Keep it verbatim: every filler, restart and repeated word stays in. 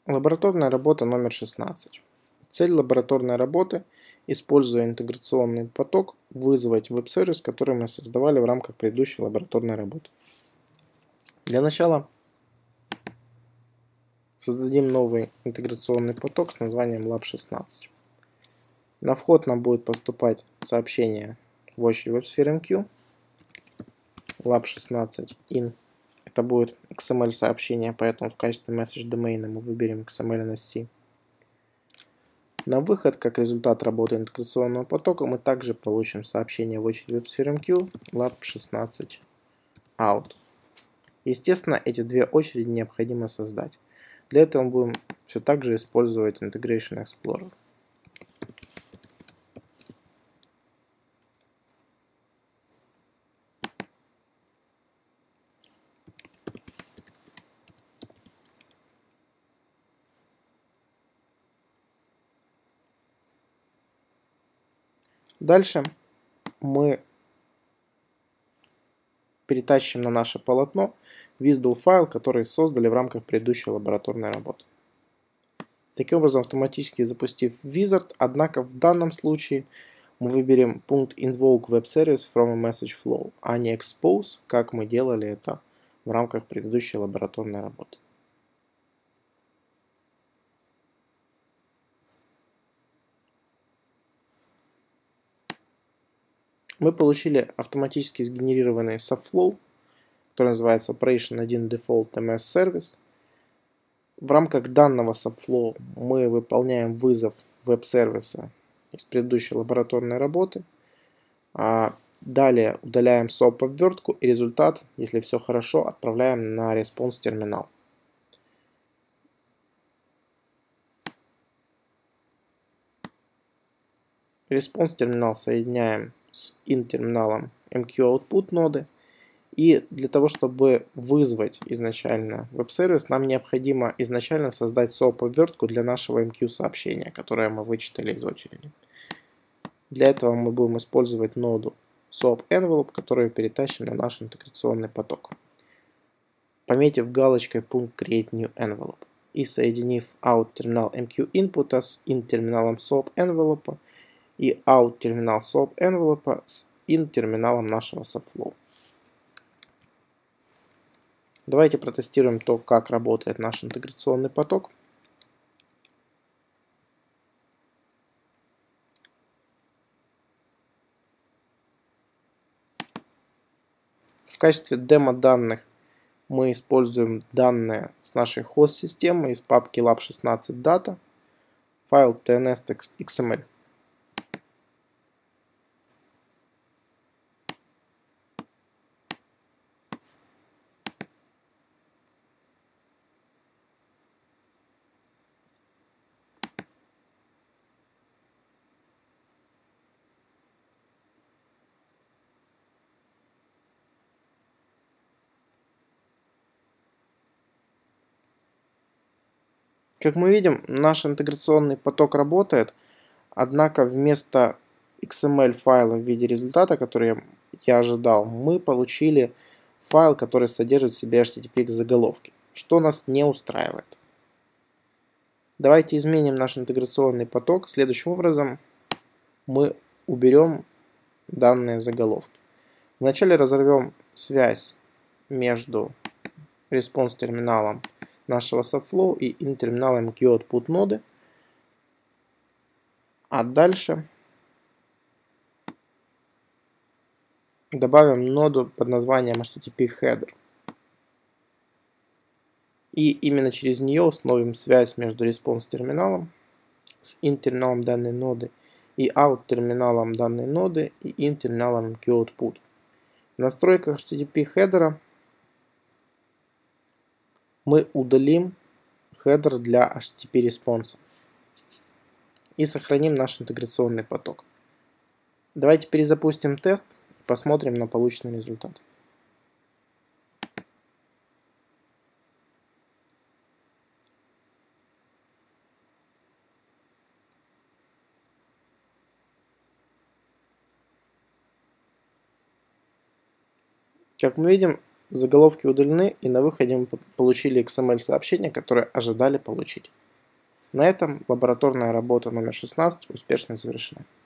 Лабораторная работа номер шестнадцать. Цель лабораторной работы, используя интеграционный поток, вызвать веб-сервис, который мы создавали в рамках предыдущей лабораторной работы. Для начала создадим новый интеграционный поток с названием лаб шестнадцать. На вход нам будет поступать сообщение в очередь WebSphere.MQ лаб шестнадцать in. Это будет икс эм эль сообщение, поэтому в качестве message domain мы выберем икс эм эль эн эс си. На выход, как результат работы интеграционного потока, мы также получим сообщение в очередь WebSphere.MQ лаб шестнадцать out. Естественно, эти две очереди необходимо создать. Для этого мы будем все так же использовать Integration Explorer. Дальше мы перетащим на наше полотно WSDL файл, который создали в рамках предыдущей лабораторной работы. Таким образом, автоматически запустив Wizard, однако в данном случае мы выберем пункт Invoke Web Service from a Message Flow, а не Expose, как мы делали это в рамках предыдущей лабораторной работы. Мы получили автоматически сгенерированный subflow, который называется Operation один Default эм эс Service. В рамках данного subflow мы выполняем вызов веб-сервиса из предыдущей лабораторной работы. А далее удаляем соп-обвертку и результат, если все хорошо, отправляем на response терминал. Response терминал соединяем с in терминалом эм кью output ноды. И для того, чтобы вызвать изначально веб-сервис, нам необходимо изначально создать соп-обвертку для нашего эм кью сообщения, которое мы вычитали из очереди. Для этого мы будем использовать ноду soap-envelope, которую перетащим на наш интеграционный поток. Пометив галочкой пункт Create New Envelope и соединив out терминал эм кью input с in терминалом soap-envelope и out терминал soap-envelope с in терминалом нашего subflow. Давайте протестируем то, как работает наш интеграционный поток. В качестве демо-данных мы используем данные с нашей хост-системы из папки лаб шестнадцать data, файл ти эн эс точка икс эм эль. Как мы видим, наш интеграционный поток работает, однако вместо икс эм эль файла в виде результата, который я ожидал, мы получили файл, который содержит в себе эйч ти ти пи заголовки, что нас не устраивает. Давайте изменим наш интеграционный поток. Следующим образом мы уберем данные заголовки. Вначале разорвем связь между response терминалом нашего subflow и in терминалом эм кью output ноды. А дальше добавим ноду под названием эйч ти ти пи header. И именно через нее установим связь между response терминалом с in терминалом данной ноды и out терминалом данной ноды и in терминалом эм кью output. В настройках эйч ти ти пи header мы удалим header для эйч ти ти пи response и сохраним наш интеграционный поток. Давайте перезапустим тест и посмотрим на полученный результат. Как мы видим, заголовки удалены, и на выходе мы получили икс эм эль-сообщение, которое ожидали получить. На этом лабораторная работа номер шестнадцать успешно завершена.